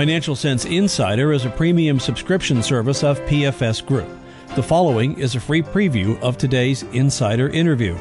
Financial Sense Insider is a premium subscription service of PFS Group. The following is a free preview of today's insider interview.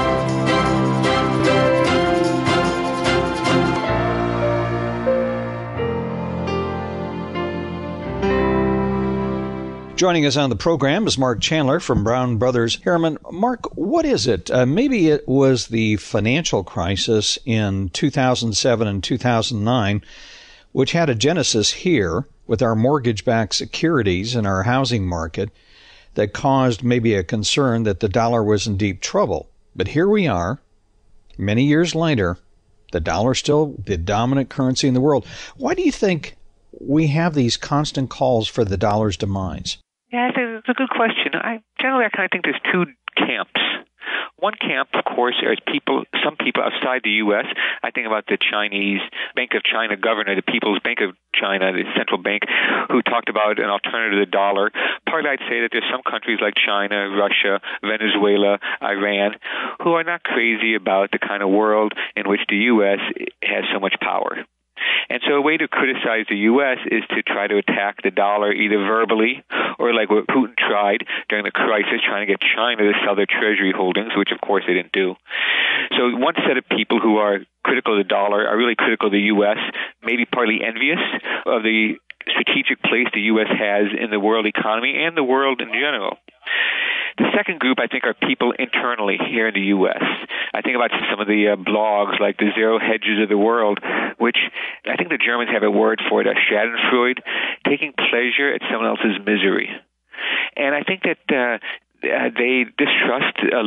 Joining us on the program is Marc Chandler from Brown Brothers Harriman. Marc, what is it? Maybe it was the financial crisis in 2007 and 2009, which had a genesis here with our mortgage-backed securities and our housing market that caused maybe a concern that the dollar was in deep trouble. But here we are, many years later, the dollar still the dominant currency in the world. Why do you think we have these constant calls for the dollar's demise? Yeah, I think it's a good question. Generally, I kind of think there's two camps. One camp, of course, is some people outside the U.S. I think about the Chinese Bank of China governor, the People's Bank of China, the central bank, who talked about an alternative to the dollar. Partly, I'd say that there's some countries like China, Russia, Venezuela, Iran, who are not crazy about the kind of world in which the U.S. has so much power. And so a way to criticize the U.S. is to try to attack the dollar either verbally or like what Putin tried during the crisis, trying to get China to sell their treasury holdings, which of course they didn't do. So one set of people who are critical of the dollar are really critical of the U.S., maybe partly envious of the strategic place the U.S. has in the world economy and the world in general. The second group, I think, are people internally here in the U.S. I think about some of the blogs like the Zero Hedges of the World, which I think the Germans have a word for it, Schadenfreude, taking pleasure at someone else's misery. And I think that they distrust a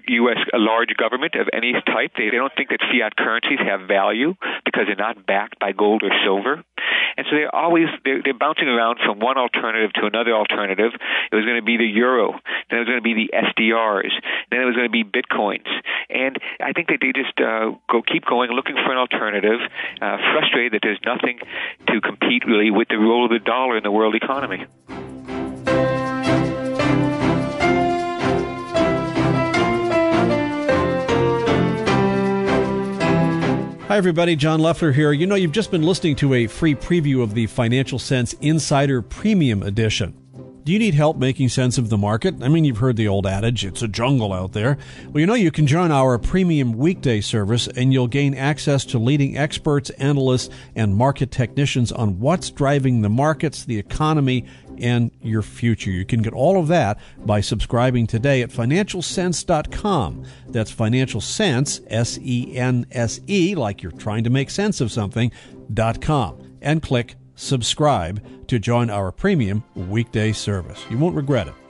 large government of any type. They don't think that fiat currencies have value because they're not backed by gold or silver. And so they're bouncing around from one alternative to another alternative. It was going to be the euro, then it was going to be the SDRs, then it was going to be bitcoins. And I think that they just keep going, looking for an alternative, frustrated that there's nothing to compete really with the role of the dollar in the world economy. Hi, everybody. John Leffler here. You know, you've just been listening to a free preview of the Financial Sense Insider Premium Edition. Do you need help making sense of the market? I mean, you've heard the old adage, it's a jungle out there. Well, you know, you can join our premium weekday service and you'll gain access to leading experts, analysts, and market technicians on what's driving the markets, the economy, and your future. You can get all of that by subscribing today at financialsense.com. That's Financial Sense, S-E-N-S-E, like you're trying to make sense of something, .com, and click subscribe to join our premium weekday service. You won't regret it.